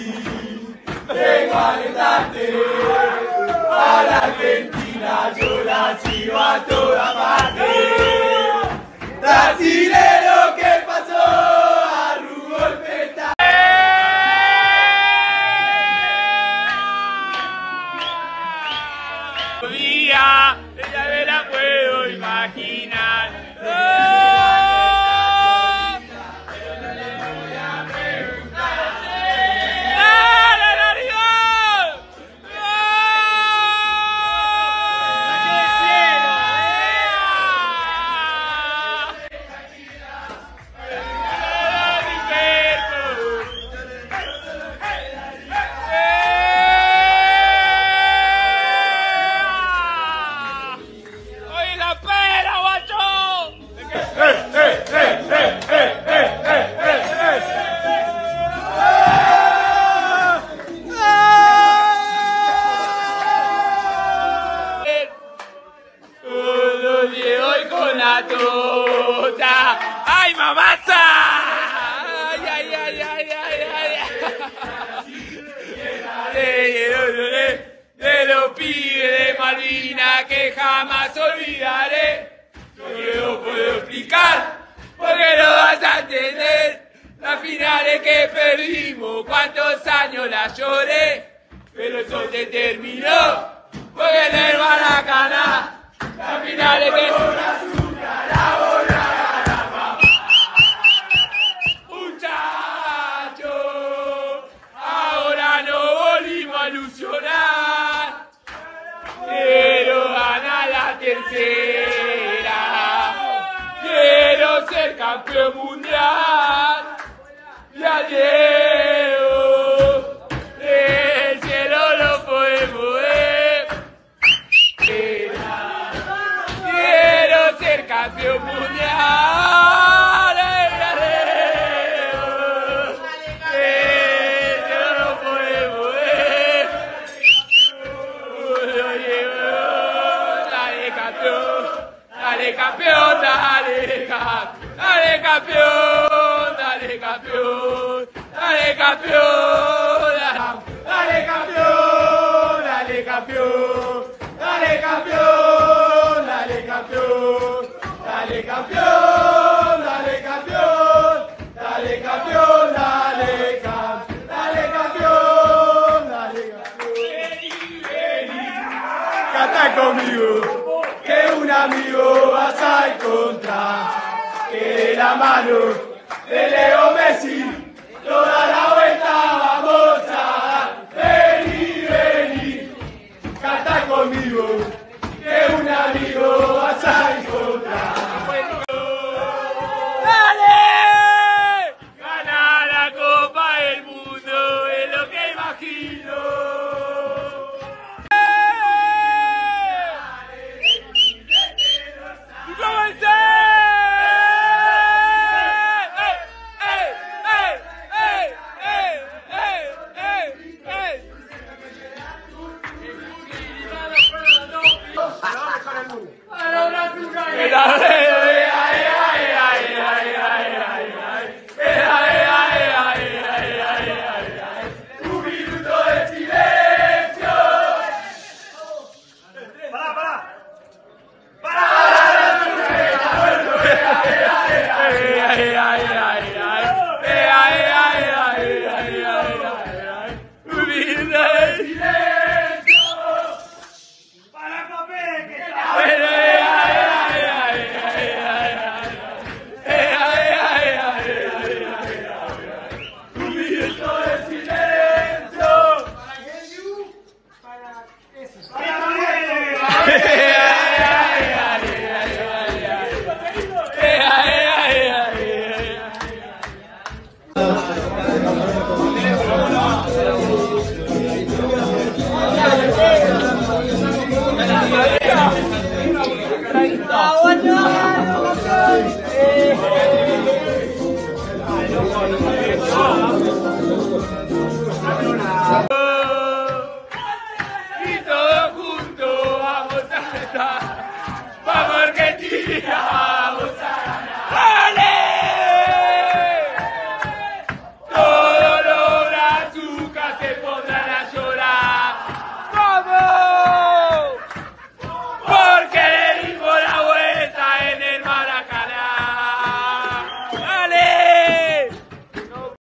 vengo a alentarte. A la Argentina yo la sigo a toda parte. Brasilero, ¿qué pasó? Arrugó el peta. Día, ella me la puedo imaginar. Tota. ¡Ay, mamasa! ¡Ay, ay, ay, ay, ay, ay! De los pibes de Malvinas que jamás olvidaré. No lo puedo explicar porque no vas a entender. Las finales que perdimos, cuántos años las lloré, pero eso se terminó porque en el Maracaná. Las finales que muchachos, ahora no volvimos a ilusionar. Quiero ganar la tercera, quiero ser campeón mundial. Y al Diego del cielo lo podemos ver. Quiero ser campeón mundial. No lo podemos ver. Dale campeón, dale campeón, dale campeón, dale campeón, dale campeón, dale campeón, dale campeón, dale campeón, dale campeón, dale campeón, dale campeón, dale campeón, dale campeón, dale campeón, dale campeón. Canta conmigo, que un amigo vas a encontrar, que de la mano de Leo Messi toda la vuelta va.